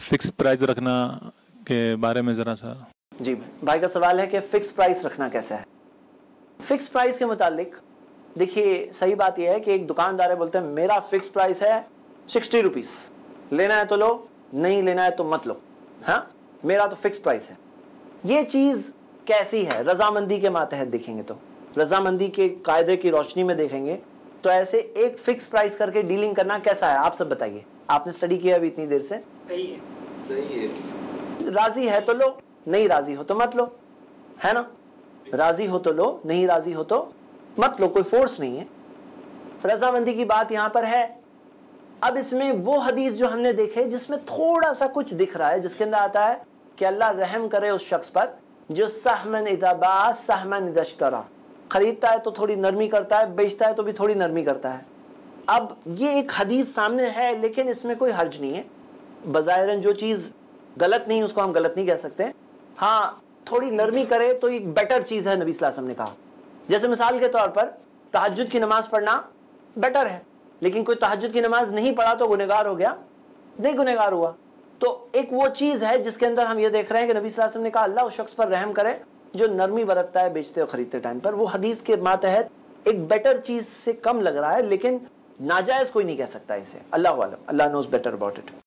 Fix price रखना के बारे में ज़रा सा। जी भाई का सवाल है कि फ़िक्स प्राइस रखना कैसा है। फ़िक्स प्राइस के मुतालिक देखिए, सही बात यह है कि एक दुकानदार है, बोलते हैं मेरा फ़िक्स प्राइस है 60 रुपीज़, लेना है तो लो, नहीं लेना है तो मत लो, हाँ मेरा तो फ़िक्स प्राइस है। ये चीज़ कैसी है? रजामंदी के मातहत देखेंगे तो, रजामंदी के कायदे की रोशनी में देखेंगे तो ऐसे एक फ़िक्स प्राइस करके डीलिंग करना कैसा है? आप सब बताइए, आपने स्टडी किया अभी इतनी देर से। सही है, सही है। राजी है तो लो, नहीं राजी हो तो मत लो, है ना? राजी हो तो लो, नहीं राजी हो तो मत लो, कोई फोर्स नहीं है। रजामंदी की बात यहां पर है। अब इसमें वो हदीस जो हमने देखे जिसमें थोड़ा सा कुछ दिख रहा है, जिसके अंदर आता है कि अल्लाह रहम करे उस शख्स पर जो सहमन इदा बा सहमन इदा इश्तरा, खरीदता है तो थोड़ी नरमी करता है, बेचता है तो भी थोड़ी नरमी करता है। अब ये एक हदीस सामने है, लेकिन इसमें कोई हर्ज नहीं है। बज़ाहिरन जो चीज़ गलत नहीं उसको हम गलत नहीं कह सकते। हाँ, थोड़ी नरमी करे तो एक बेटर चीज़ है, नबी सल्लल्लाहु अलैहि वसल्लम ने कहा। जैसे मिसाल के तौर पर तहज्जुद की नमाज पढ़ना बेटर है, लेकिन कोई तहज्जुद की नमाज नहीं पढ़ा तो गुनहगार हो गया? नहीं गुनहगार हुआ। तो एक वो चीज़ है जिसके अंदर हम ये देख रहे हैं कि नबी सल्लल्लाहु अलैहि वसल्लम ने कहा अल्लाह उस शख्स पर रहम करे जो नरमी बरतता है बेचते और खरीदते टाइम पर। वो हदीस के मातहत एक बेटर चीज़ से कम लग रहा है, लेकिन नाजायज़ कोई नहीं कह सकता इसे। अल्लाह वालम, Allah knows better about it.